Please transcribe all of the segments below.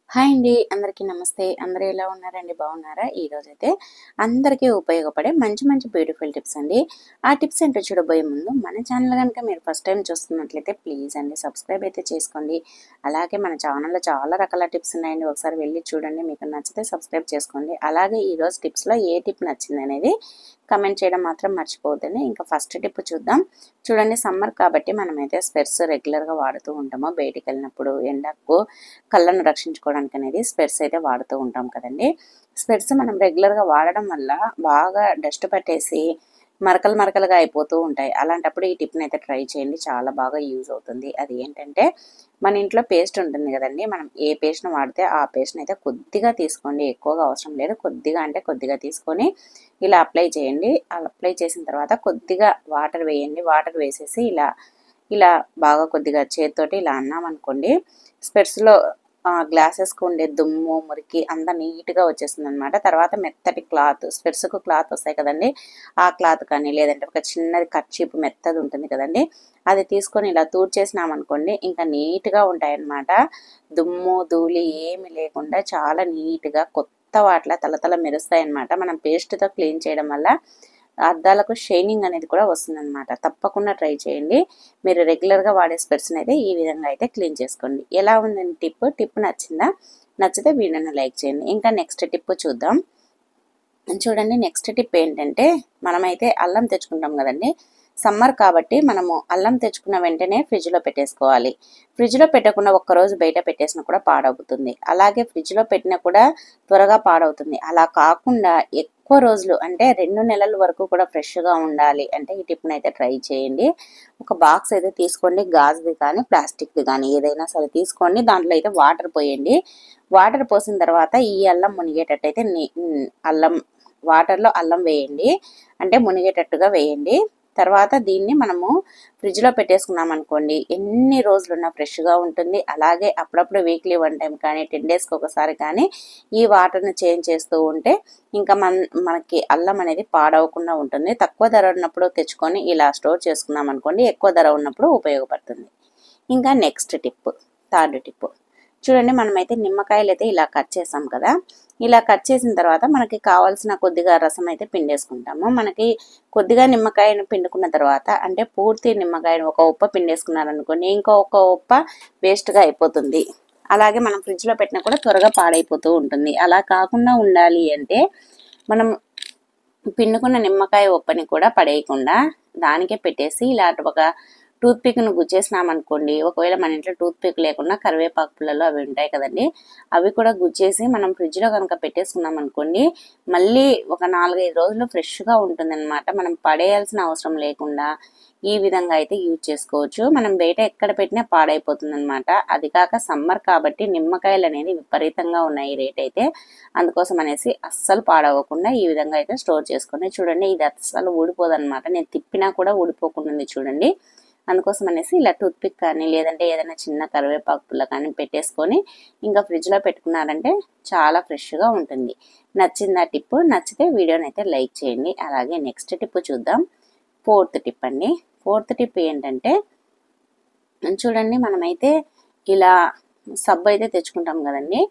Hi అండి, అందరికీ నమస్తే. అందరూ ఎలా ఉన్నారండి? బాగున్నారా? ఈరోజైతే అందరికీ ఉపయోగపడే మంచి మంచి బ్యూటిఫుల్ టిప్స్ అండి. ఆ టిప్స్ ఏంటో చూడబోయే ముందు మన ఛానల్ కనుక మీరు ఫస్ట్ టైం చూస్తున్నట్లయితే ప్లీజ్ అండి సబ్స్క్రైబ్ అయితే చేసుకోండి. అలాగే మన ఛానల్లో చాలా రకాల టిప్స్ ఉన్నాయండి, ఒకసారి వెళ్ళి చూడండి. మీకు నచ్చితే సబ్స్క్రైబ్ చేసుకోండి. అలాగే ఈరోజు టిప్స్లో ఏ టిప్ నచ్చింది అనేది కమెంట్ చేయడం మాత్రం మర్చిపోవద్దండి. ఇంకా ఫస్ట్ టిప్ చూద్దాం. చూడండి, సమ్మర్ కాబట్టి మనమైతే స్పెట్స్ రెగ్యులర్గా వాడుతూ ఉంటాము. బయటికి వెళ్ళినప్పుడు ఎండకు కళ్ళను రక్షించుకోవడానికి అనేది స్పెట్స్ అయితే వాడుతూ ఉంటాం కదండి. స్పెట్స్ మనం రెగ్యులర్గా వాడడం వల్ల బాగా డస్ట్ పట్టేసి మరకలు మరకలుగా అయిపోతూ ఉంటాయి. అలాంటప్పుడు ఈ టిప్ని అయితే ట్రై చేయండి, చాలా బాగా యూజ్ అవుతుంది. అది ఏంటంటే, మన ఇంట్లో పేస్ట్ ఉంటుంది కదండి, మనం ఏ పేస్ట్ను వాడితే ఆ పేస్ట్ని అయితే కొద్దిగా తీసుకోండి, ఎక్కువగా అవసరం లేదు. కొద్దిగా అంటే కొద్దిగా తీసుకొని ఇలా అప్లై చేయండి. అలా అప్లై చేసిన తర్వాత కొద్దిగా వాటర్ వేయండి. వాటర్ వేసేసి ఇలా ఇలా బాగా కొద్దిగా చేతితోటి ఇలా అన్నామనుకోండి, స్పెట్స్లో గ్లాసెస్కి ఉండే దుమ్ము మురికి అంతా నీట్గా వచ్చేస్తుంది అనమాట. తర్వాత మెత్తటి క్లాత్, స్పెట్స్కు క్లాత్ వస్తాయి కదండి, ఆ క్లాత్ కానీ లేదంటే ఒక చిన్నది కర్చీప్ మెత్తది ఉంటుంది కదండి, అది తీసుకొని ఇలా తూడ్చేసినామనుకోండి, ఇంకా నీట్గా ఉంటాయన్నమాట. దుమ్ము ధూళి ఏమి లేకుండా చాలా నీట్గా కొత్త వాటిలా తలతల మెరుస్తాయి అన్నమాట. మనం పేస్ట్తో క్లీన్ చేయడం వల్ల అద్దాలకు షైనింగ్ అనేది కూడా వస్తుందన్నమాట. తప్పకుండా ట్రై చేయండి. మీరు రెగ్యులర్గా వాడే స్పెట్స్ని అయితే ఈ విధంగా అయితే క్లీన్ చేసుకోండి. ఎలా ఉందండి టిప్ నచ్చిందా? నచ్చితే వీడియోని లైక్ చేయండి. ఇంకా నెక్స్ట్ టిప్ చూద్దాం. చూడండి, నెక్స్ట్ టిప్ ఏంటంటే, మనమైతే అల్లం తెచ్చుకుంటాం కదండి. సమ్మర్ కాబట్టి మనము అల్లం తెచ్చుకున్న వెంటనే ఫ్రిడ్జ్లో పెట్టేసుకోవాలి. ఫ్రిడ్జ్లో పెట్టకుండా ఒక్కరోజు బయట పెట్టేసినా కూడా పాడవుతుంది. అలాగే ఫ్రిడ్జ్లో పెట్టినా కూడా త్వరగా పాడవుతుంది. అలా కాకుండా ఎక్కువ రోజులు అంటే 2 నెలల వరకు కూడా ఫ్రెష్గా ఉండాలి అంటే ఈ టిప్ని అయితే ట్రై చేయండి. ఒక బాక్స్ అయితే తీసుకోండి, గాజుది కానీ ప్లాస్టిక్ది కానీ ఏదైనా సరే తీసుకోండి. దాంట్లో అయితే వాటర్ పోయండి. వాటర్ పోసిన తర్వాత ఈ అల్లం మునిగేటట్టయితే వాటర్లో అల్లం వేయండి, అంటే మునిగేటట్టుగా వేయండి. తర్వాత దీన్ని మనము ఫ్రిడ్జ్లో పెట్టేసుకున్నాం అనుకోండి, ఎన్ని రోజులున్నా ఫ్రెష్గా ఉంటుంది. అలాగే అప్పుడప్పుడు వీక్లీ 1 టైం కానీ 10 డేస్కి ఒకసారి కానీ ఈ వాటర్ని చేంజ్ చేస్తూ ఉంటే ఇంకా మనకి అల్లం అనేది పాడవకుండా ఉంటుంది. తక్కువ ధర ఉన్నప్పుడు తెచ్చుకొని ఇలా స్టోర్ చేసుకున్నాం అనుకోండి, ఎక్కువ ధర ఉన్నప్పుడు ఉపయోగపడుతుంది. ఇంకా నెక్స్ట్ టిప్, థర్డ్ టిప్ చూడండి. మనమైతే నిమ్మకాయలు అయితే ఇలా కట్ చేసాం కదా, ఇలా కట్ చేసిన తర్వాత మనకి కావాల్సిన కొద్దిగా రసం అయితే పిండేసుకుంటాము. మనకి కొద్దిగా నిమ్మకాయను పిండుకున్న తర్వాత, అంటే పూర్తి నిమ్మకాయను ఒక ఉప్ప పిండేసుకున్నారనుకోండి, ఇంకో ఒక ఉప్ప వేస్ట్గా అయిపోతుంది. అలాగే మనం ఫ్రిడ్జ్లో పెట్టినా కూడా త్వరగా పాడైపోతూ ఉంటుంది. అలా కాకుండా ఉండాలి అంటే మనం పిండుకున్న నిమ్మకాయ ఉప్పని కూడా పడేయకుండా దానికే పెట్టేసి ఇలాంటి ఒక టూత్ పిక్ను గుచ్చేసినామనుకోండి, ఒకవేళ మన ఇంట్లో టూత్ పిక్ లేకుండా కరివేపాకు పుల్లలు అవి ఉంటాయి కదండి, అవి కూడా గుచ్చేసి మనం ఫ్రిడ్జ్లో కనుక పెట్టేసుకున్నాం అనుకోండి, మళ్ళీ ఒక 4-5 రోజులు ఫ్రెష్గా ఉంటుందన్నమాట. మనం పడేయాల్సిన అవసరం లేకుండా ఈ విధంగా అయితే యూజ్ చేసుకోవచ్చు. మనం బయట ఎక్కడ పెట్టినా పాడైపోతుంది అనమాట. అది కాక సమ్మర్ కాబట్టి నిమ్మకాయలు అనేది విపరీతంగా ఉన్నాయి రేట్ అయితే, అందుకోసం అనేసి అస్సలు పాడవకుండా ఈ విధంగా అయితే స్టోర్ చేసుకోండి. చూడండి, ఇది అస్సలు ఊడిపోదన్నమాట. నేను తిప్పినా కూడా ఊడిపోకుండా చూడండి. అందుకోసం అనేసి ఇలా టూత్ పిక్ కానీ లేదంటే ఏదైనా చిన్న కరివేపాకు పుల్ల కానీ పెట్టేసుకొని ఇంకా ఫ్రిడ్జ్లో పెట్టుకున్నారంటే చాలా ఫ్రెష్గా ఉంటుంది. నచ్చిందా టిప్? నచ్చితే వీడియోని అయితే లైక్ చేయండి. అలాగే నెక్స్ట్ టిప్ చూద్దాం. ఫోర్త్ టిప్ అండి. ఫోర్త్ టిప్ ఏంటంటే, చూడండి, మనమైతే ఇలా సబ్బు అయితే తెచ్చుకుంటాం కదండి.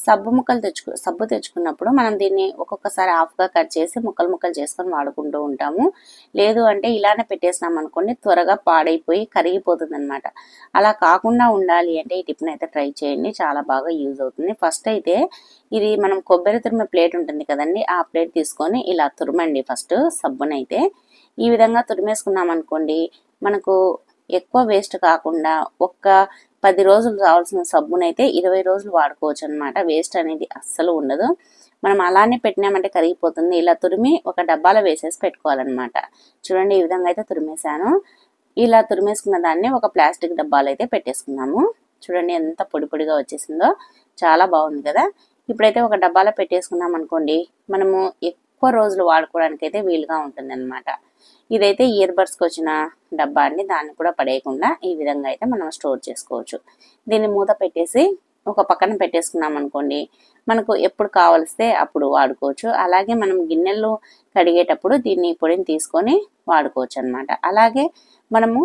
సబ్బు తెచ్చుకున్నప్పుడు మనం దీన్ని ఒక్కొక్కసారి హాఫ్గా కట్ చేసి ముక్కలు ముక్కలు చేసుకొని వాడుకుంటూ ఉంటాము. లేదు అంటే ఇలానే పెట్టేసినాం అనుకోండి, త్వరగా పాడైపోయి కరిగిపోతుంది అనమాట. అలా కాకుండా ఉండాలి అంటే ఈ టిప్ని అయితే ట్రై చేయండి, చాలా బాగా యూజ్ అవుతుంది. ఫస్ట్ అయితే ఇది మనం కొబ్బరి తురిమే ప్లేట్ ఉంటుంది కదండి, ఆ ప్లేట్ తీసుకొని ఇలా తురమండి. ఫస్ట్ సబ్బునైతే ఈ విధంగా తురిమేసుకున్నాం అనుకోండి, మనకు ఎక్కువ వేస్ట్ కాకుండా ఒక్క 10 రోజులు కావాల్సిన సబ్బునైతే 20 రోజులు వాడుకోవచ్చు అనమాట. వేస్ట్ అనేది అస్సలు ఉండదు. మనం అలానే పెట్టినామంటే కరిగిపోతుంది. ఇలా తురిమి ఒక డబ్బాలో వేసేసి పెట్టుకోవాలన్నమాట. చూడండి, ఈ విధంగా అయితే తురిమేశాను. ఇలా తురిమేసుకున్న దాన్ని ఒక ప్లాస్టిక్ డబ్బాలో అయితే పెట్టేసుకున్నాము. చూడండి ఎంత పొడి పొడిగా వచ్చేసిందో, చాలా బాగుంది కదా. ఇప్పుడైతే ఒక డబ్బాలో పెట్టేసుకున్నాం అనుకోండి, మనము ఎక్కువ రోజులు వాడుకోవడానికి అయితే వీలుగా ఉంటుంది అనమాట. ఇదైతే ఇయర్ బడ్స్కి వచ్చిన డబ్బా అండి, దాన్ని కూడా పడేయకుండా ఈ విధంగా అయితే మనం స్టోర్ చేసుకోవచ్చు. దీన్ని మూత పెట్టేసి ఒక పక్కన పెట్టేసుకున్నాం అనుకోండి, మనకు ఎప్పుడు కావలిస్తే అప్పుడు వాడుకోవచ్చు. అలాగే మనం గిన్నెలు కడిగేటప్పుడు దీన్ని పొడిని తీసుకొని వాడుకోవచ్చు అనమాట. అలాగే మనము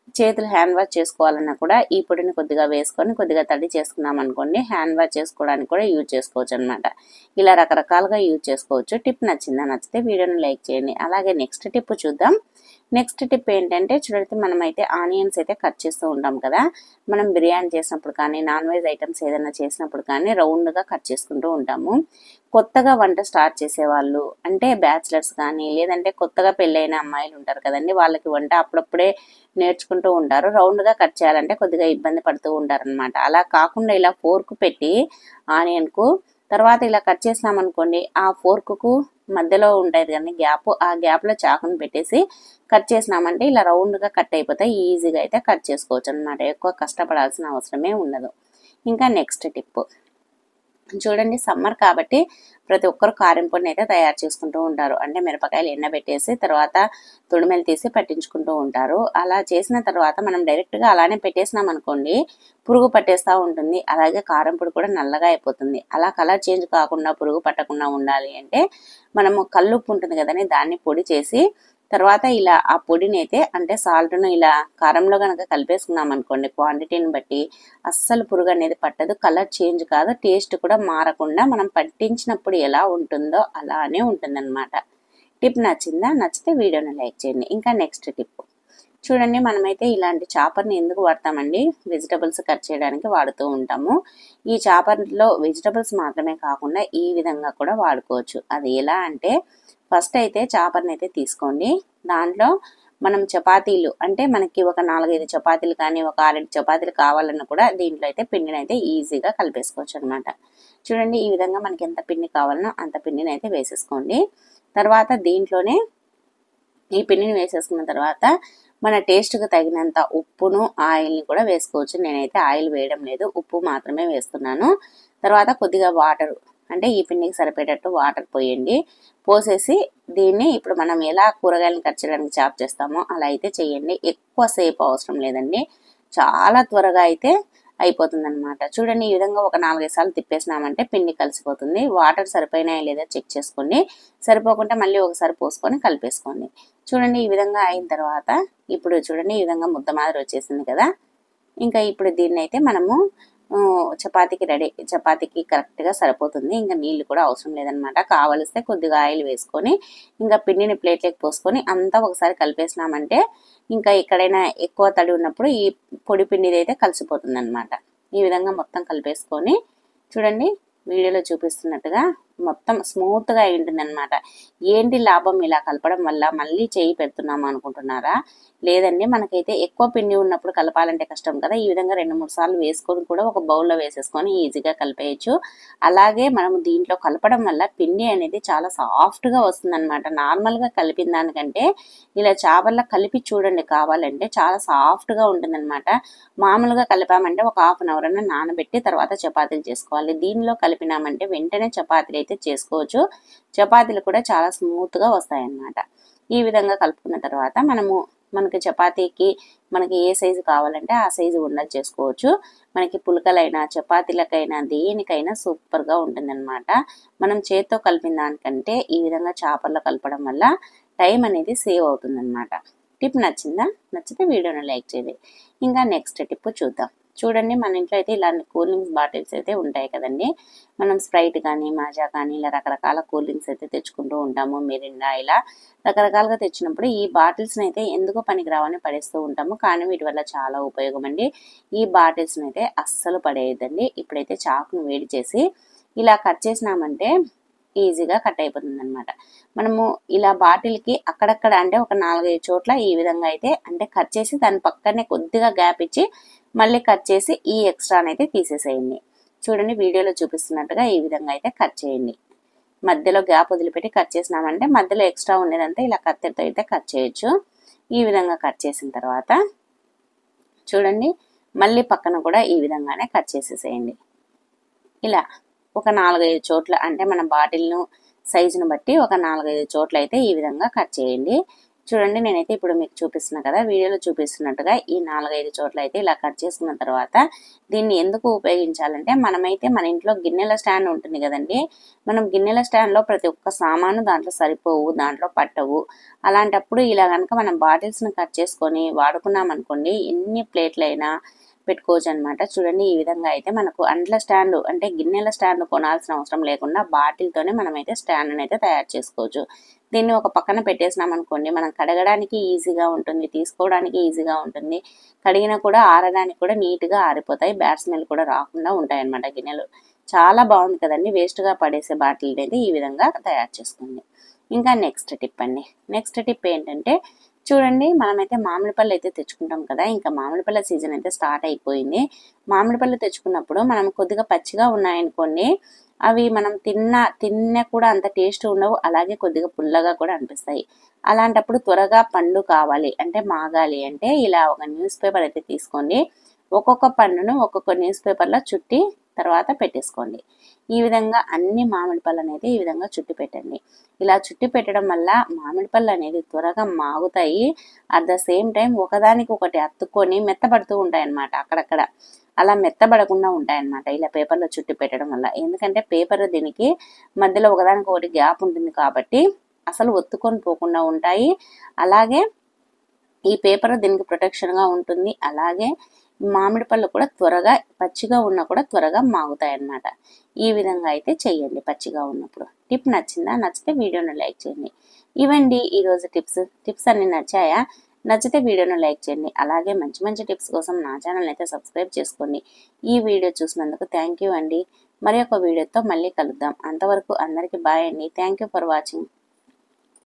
చేతులు హ్యాండ్ వాష్ చేసుకోవాలన్నా కూడా ఈ పొడిని కొద్దిగా వేసుకొని కొద్దిగా తడి చేసుకున్నాం అనుకోండి, హ్యాండ్ వాష్ చేసుకోవడానికి కూడా యూజ్ చేసుకోవచ్చు అనమాట. ఇలా రకరకాలుగా యూజ్ చేసుకోవచ్చు. టిప్ నచ్చిందా? నచ్చితే వీడియోని లైక్ చేయండి. అలాగే నెక్స్ట్ టిప్ చూద్దాం. నెక్స్ట్ టిప్ ఏంటంటే చూడండి, మనమైతే ఆనియన్స్ అయితే కట్ చేస్తూ ఉంటాం కదా. మనం బిర్యానీ చేసినప్పుడు కానీ నాన్ వెజ్ ఐటమ్స్ ఏదైనా చేసినప్పుడు కానీ రౌండ్గా కట్ చేసుకుంటూ ఉంటాము. కొత్తగా వంట స్టార్ట్ చేసేవాళ్ళు అంటే బ్యాచిలర్స్ కానీ లేదంటే కొత్తగా పెళ్ళైన అమ్మాయిలు ఉంటారు కదండి, వాళ్ళకి వంట అప్పుడప్పుడే నేర్చుకుంటూ ఉంటారు. రౌండ్గా కట్ చేయాలంటే కొద్దిగా ఇబ్బంది పడుతూ ఉంటారు అనమాట. అలా కాకుండా ఇలా ఫోర్క్ పెట్టి ఆనియన్కు తర్వాత ఇలా కట్ చేసినామనుకోండి, ఆ ఫోర్క్కు మధ్యలో ఉంటుంది కానీ గ్యాప్, ఆ గ్యాప్లో చాకుని పెట్టేసి కట్ చేసినామంటే ఇలా రౌండ్గా కట్ అయిపోతాయి. ఈజీగా అయితే కట్ చేసుకోవచ్చు అనమాట. ఎక్కువ కష్టపడాల్సిన అవసరమే ఉండదు. ఇంకా నెక్స్ట్ టిప్ చూడండి, సమ్మర్ కాబట్టి ప్రతి ఒక్కరు కారం పొడిని అయితే తయారు చేసుకుంటూ ఉంటారు. అంటే మిరపకాయలు ఎండబెట్టేసి తర్వాత తొడిమెలు తీసి పట్టించుకుంటూ ఉంటారు. అలా చేసిన తర్వాత మనం డైరెక్ట్గా అలానే పెట్టేసినాం అనుకోండి, పురుగు పట్టేస్తూ ఉంటుంది. అలాగే కారం పొడి కూడా నల్లగా అయిపోతుంది. అలా కలర్ చేంజ్ కాకుండా పురుగు పట్టకుండా ఉండాలి అంటే మనము కల్లుప్పు ఉంటుంది కదని దాన్ని పొడి చేసి తర్వాత ఇలా ఆ పొడిని అయితే అంటే సాల్ట్ను ఇలా కారంలో కనుక కలిపేసుకున్నాం అనుకోండి, క్వాంటిటీని బట్టి అస్సలు పురుగు అనేది పట్టదు. కలర్ చేంజ్ కాదు, టేస్ట్ కూడా మారకుండా మనం పట్టించినప్పుడు ఎలా ఉంటుందో అలానే ఉంటుందన్నమాట. టిప్ నచ్చిందా? నచ్చితే వీడియోని లైక్ చేయండి. ఇంకా నెక్స్ట్ టిప్ చూడండి, మనమైతే ఇలాంటి చాపర్ని ఎందుకు వాడతామండి? వెజిటబుల్స్ కట్ చేయడానికి వాడుతూ ఉంటాము. ఈ చాపర్లో వెజిటబుల్స్ మాత్రమే కాకుండా ఈ విధంగా కూడా వాడుకోవచ్చు. అది ఎలా అంటే ఫస్ట్ అయితే చాపర్ని అయితే తీసుకోండి. దాంట్లో మనం చపాతీలు అంటే మనకి ఒక 4-5 చపాతీలు కానీ ఒక 6 చపాతీలు కావాలన్నా కూడా దీంట్లో అయితే పిండిని అయితే ఈజీగా కలిపేసుకోవచ్చు అనమాట. చూడండి, ఈ విధంగా మనకి ఎంత పిండి కావాలనో అంత పిండిని అయితే వేసేసుకోండి. తర్వాత దీంట్లోనే ఈ పిండిని వేసేసుకున్న తర్వాత మన టేస్ట్కి తగినంత ఉప్పును ఆయిల్ని కూడా వేసుకోవచ్చు. నేనైతే ఆయిల్ వేయడం లేదు, ఉప్పు మాత్రమే వేస్తున్నాను. తర్వాత కొద్దిగా వాటర్ అంటే ఈ పిండికి సరిపడేటట్టు వాటర్ పోయండి. పోసేసి దీన్ని ఇప్పుడు మనం ఎలా కూరగాయలను కట్ చేయడానికి చాప్ చేస్తామో అలా అయితే చేయండి. ఎక్కువ సేపు అవసరం లేదండి, చాలా త్వరగా అయితే అయిపోతుంది అనమాట. చూడండి, ఈ విధంగా ఒక 4-5 సార్లు తిప్పేసినామంటే పిండి కలిసిపోతుంది. వాటర్ సరిపోయినాయా లేదా చెక్ చేసుకోండి. సరిపోకుండా మళ్ళీ ఒకసారి పోసుకొని కలిపేసుకోండి. చూడండి, ఈ విధంగా అయిన తర్వాత ఇప్పుడు చూడండి ఈ విధంగా ముద్ద మాదిరి వచ్చేసింది కదా. ఇంకా ఇప్పుడు దీన్ని అయితే మనము చపాతీకి కరెక్ట్గా సరిపోతుంది. ఇంకా నీళ్ళు కూడా అవసరం లేదనమాట. కావలిస్తే కొద్దిగా ఆయిల్ వేసుకొని ఇంకా పిండిని ప్లేట్లోకి పోసుకొని అంతా ఒకసారి కలిపేసినామంటే ఇంకా ఎక్కడైనా ఎక్కువ తడి ఉన్నప్పుడు ఈ పొడి పిండిది అయితే కలిసిపోతుంది అనమాట. ఈ విధంగా మొత్తం కలిపేసుకొని చూడండి వీడియోలో చూపిస్తున్నట్టుగా మొత్తం స్మూత్గా అయి ఉంటుంది అనమాట. ఏంటి లాభం ఇలా కలపడం వల్ల? మళ్ళీ చేయి పెడుతున్నాము అనుకుంటున్నారా? లేదండి, మనకైతే ఎక్కువ పిండి ఉన్నప్పుడు కలపాలంటే కష్టం కదా. ఈ విధంగా 2-3 సార్లు వేసుకొని కూడా ఒక బౌల్లో వేసేసుకొని ఈజీగా కలిపేయచ్చు. అలాగే మనం దీంట్లో కలపడం వల్ల పిండి అనేది చాలా సాఫ్ట్గా వస్తుంది అనమాట. నార్మల్గా కలిపిన దానికంటే ఇలా చాపల్లో కలిపి చూడండి, కావాలంటే చాలా సాఫ్ట్గా ఉంటుందన్నమాట. మామూలుగా కలిపామంటే ఒక 1/2 అవర్ అన్న నానబెట్టి తర్వాత చపాతీలు చేసుకోవాలి. దీనిలో కలిపినామంటే వెంటనే చపాతీలు అయితే చేసుకోవచ్చు. చపాతీలు కూడా చాలా స్మూత్గా వస్తాయన్నమాట. ఈ విధంగా కలుపుకున్న తర్వాత మనకి చపాతీకి మనకి ఏ సైజు కావాలంటే ఆ సైజు ఉండలు చేసుకోవచ్చు. మనకి పులకలైనా చపాతీలకైనా దేనికైనా సూపర్గా ఉంటుందన్నమాట. మనం చేత్తో కలిపిన దానికంటే ఈ విధంగా చాపర్లో కలపడం వల్ల టైం అనేది సేవ్ అవుతుందన్నమాట. టిప్ నచ్చిందా? నచ్చితే వీడియోని లైక్ చేయండి. ఇంకా నెక్స్ట్ టిప్ చూద్దాం. చూడండి, మన ఇంట్లో అయితే ఇలాంటి కూల్ డ్రింక్స్ బాటిల్స్ అయితే ఉంటాయి కదండి. మనం స్ప్రైట్ కానీ మాజా కానీ ఇలా రకరకాల కూల్ డ్రింక్స్ అయితే తెచ్చుకుంటూ ఉంటాము. మిరిండా ఇలా రకరకాలుగా తెచ్చినప్పుడు ఈ బాటిల్స్ని అయితే ఎందుకో పనికిరావని పడేస్తూ ఉంటాము. కానీ వీటి వల్ల చాలా ఉపయోగం అండి. ఈ బాటిల్స్ని అయితే అస్సలు పడేయద్దండి. ఇప్పుడైతే చాకును వేడి చేసి ఇలా కట్ చేసినామంటే ఈజీగా కట్ అయిపోతుంది అనమాట. మనము ఇలా బాటిల్కి అక్కడక్కడ అంటే ఒక 4-5 చోట్ల ఈ విధంగా అయితే అంటే కట్ చేసి దాని పక్కనే కొద్దిగా గ్యాప్ ఇచ్చి మళ్ళీ కట్ చేసి ఈ ఎక్స్ట్రానైతే తీసేసేయండి. చూడండి, వీడియోలో చూపిస్తున్నట్టుగా ఈ విధంగా అయితే కట్ చేయండి. మధ్యలో గ్యాప్ వదిలిపెట్టి కట్ చేసినామంటే మధ్యలో ఎక్స్ట్రా ఉండేదంతా ఇలా కత్తెరతో అయితే కట్ చేయొచ్చు. ఈ విధంగా కట్ చేసిన తర్వాత చూడండి మళ్ళీ పక్కన కూడా ఈ విధంగానే కట్ చేసేసేయండి. ఇలా ఒక 4-5 చోట్ల అంటే మన బాటిల్ను సైజును బట్టి ఒక 4-5 చోట్ల అయితే ఈ విధంగా కట్ చేయండి. చూడండి నేనైతే ఇప్పుడు మీకు చూపిస్తున్నా కదా, వీడియోలో చూపిస్తున్నట్టుగా ఈ 4-5 చోట్ల అయితే ఇలా కట్ చేసుకున్న తర్వాత దీన్ని ఎందుకు ఉపయోగించాలంటే, మనమైతే మన ఇంట్లో గిన్నెల స్టాండ్ ఉంటుంది కదండి, మనం గిన్నెల స్టాండ్లో ప్రతి ఒక్క సామాను దాంట్లో సరిపోవు, దాంట్లో పట్టవు. అలాంటప్పుడు ఇలా కనుక మనం బాటిల్స్ని కట్ చేసుకొని వాడుకున్నాం అనుకోండి, ఎన్ని ప్లేట్లైనా పెట్టుకోవచ్చు అనమాట. చూడండి ఈ విధంగా అయితే మనకు అంట్ల స్టాండ్ అంటే గిన్నెల స్టాండ్ కొనాల్సిన అవసరం లేకుండా బాటిల్తోనే మనమైతే స్టాండ్ అయితే తయారు చేసుకోవచ్చు. దీన్ని ఒక పక్కన పెట్టేసినాం అనుకోండి, మనం కడగడానికి ఈజీగా ఉంటుంది, తీసుకోవడానికి ఈజీగా ఉంటుంది, కడిగినా కూడా ఆరడానికి కూడా నీట్గా ఆరిపోతాయి, బ్యాడ్ స్మెల్ కూడా రాకుండా ఉంటాయి అన్నమాట గిన్నెలు. చాలా బాగుంది కదండి. వేస్ట్గా పడేసే బాటిల్ అయితే ఈ విధంగా తయారు చేసుకోండి. ఇంకా నెక్స్ట్ టిప్ అండి. నెక్స్ట్ టిప్ ఏంటంటే, చూడండి మనమైతే మామిడి పళ్ళు అయితే తెచ్చుకుంటాం కదా, ఇంకా మామిడి పళ్ళ సీజన్ అయితే స్టార్ట్ అయిపోయింది. మామిడి పళ్ళు తెచ్చుకున్నప్పుడు మనం కొద్దిగా పచ్చిగా ఉన్నాయనుకోండి, అవి మనం తిన్న కూడా అంత టేస్ట్ ఉండవు, అలాగే కొద్దిగా పుల్లగా కూడా అనిపిస్తాయి. అలాంటప్పుడు త్వరగా పండు కావాలి అంటే, మాగాలి అంటే ఇలా ఒక న్యూస్ పేపర్ అయితే తీసుకోండి. ఒక్కొక్క పండును ఒక్కొక్క న్యూస్ పేపర్లో చుట్టి తర్వాత పెట్టేసుకోండి. ఈ విధంగా అన్ని మామిడి పళ్ళు అనేది ఈ విధంగా చుట్టి పెట్టండి. ఇలా చుట్టి పెట్టడం వల్ల మామిడి పళ్ళు అనేది త్వరగా మాగుతాయి. అట్ ద సేమ్ టైం ఒకదానికి ఒకటి అతుక్కొని మెత్తబడుతూ ఉంటాయి అన్నమాట అక్కడక్కడ. అలా మెత్తబడకుండా ఉంటాయన్నమాట ఇలా పేపర్లో చుట్టి పెట్టడం వల్ల. ఎందుకంటే పేపర్ దీనికి మధ్యలో ఒకదానికి ఒకటి గ్యాప్ ఉంటుంది కాబట్టి అసలు ఒత్తుకొని పోకుండా ఉంటాయి. అలాగే ఈ పేపర్ దీనికి ప్రొటెక్షన్గా ఉంటుంది. అలాగే మామిడి పళ్ళు కూడా త్వరగా పచ్చిగా ఉన్నా కూడా త్వరగా మాగుతాయి అన్నమాట. ఈ విధంగా అయితే చెయ్యండి పచ్చిగా ఉన్నప్పుడు. టిప్ నచ్చిందా? నచ్చితే వీడియోను లైక్ చేయండి. ఇవండి ఈరోజు టిప్స్ అన్ని నచ్చాయా? నచ్చితే వీడియోను లైక్ చేయండి. అలాగే మంచి మంచి టిప్స్ కోసం నా ఛానల్ అయితే సబ్స్క్రైబ్ చేసుకోండి. ఈ వీడియో చూసినందుకు థ్యాంక్ యూ అండి. మరి ఒక వీడియోతో మళ్ళీ కలుద్దాం. అంతవరకు అందరికీ బాయ్ అండి. Thank you for watching.